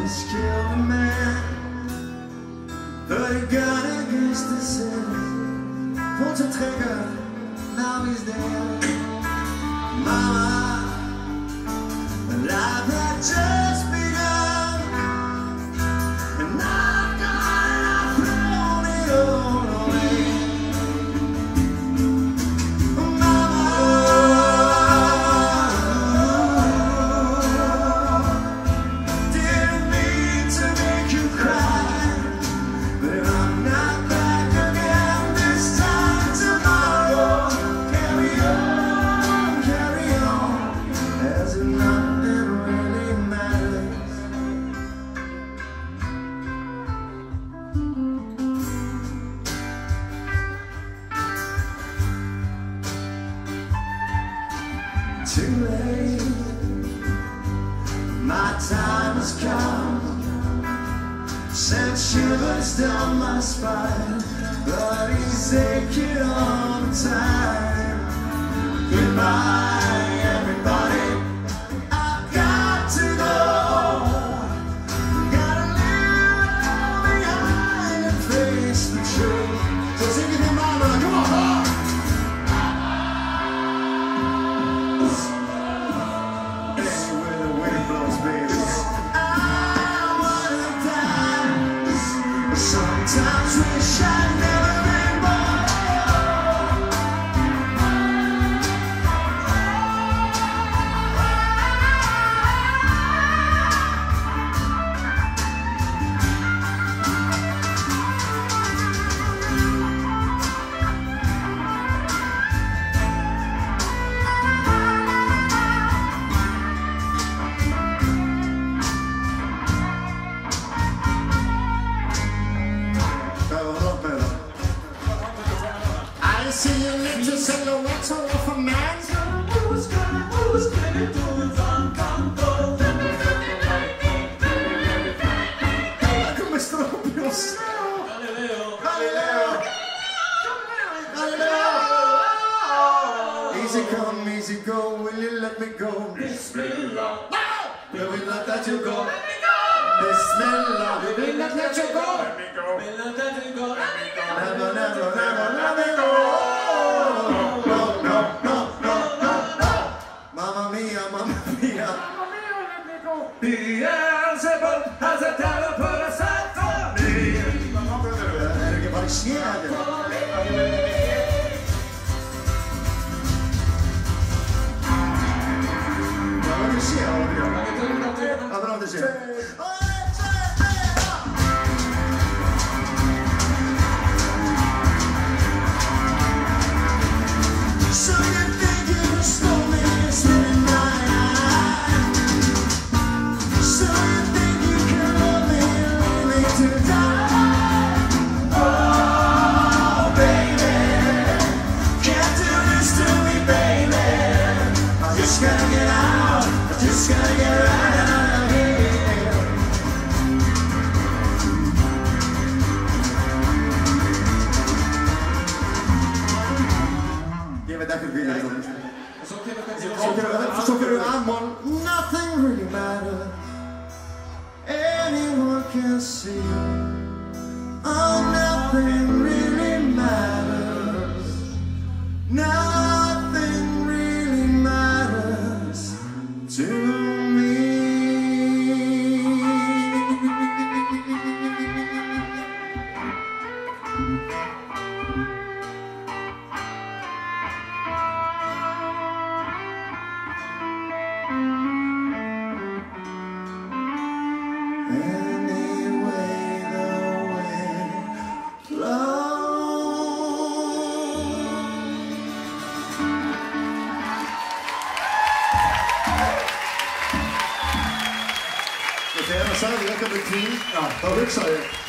just killed a man. Put a gun against his head. Pulled the trigger, now he's dead. Mama, life had just begun, and I've thrown it all away. Mama, didn't mean to make you cry, but I'm not back again this time tomorrow. Carry on, as if nothing really matters. Too late, my time has come. Sent shivers down my spine, but he's aching all the time. Goodbye, everybody. I've got to go. Gotta leave it all behind and face the truth. So sing it in mama, come on, anywhere the wind blows, baby. I wanna die. Sometimes wish I'd never been born. I see you little silhouette of a man. Who's gonna do it on canto? Come estroppios. Galileo. Easy come, easy go. Will you let me go? Bismillah. Will we not let you go? Bismillah. Will we not let you go? Let me go. Will not let you go. Never, never, never let me go. No, no, no, no, no, no. Mamma mia, mamma mia. Mamma mia, let me go. Beelzebub has a devil put aside for me. Är det bara snäger? Ja, vad du ser av det. Ja, bra du ser. So you think you can stole me, spinning my eye. So you think you can love me, leave me to die. Oh, baby, can't do this to me, baby. I just gotta get out, I just gotta get right out of here. Nothing really matters. Anyone can see. Oh, nothing really matters. Nothing really matters to me. Ja, da rykser jeg.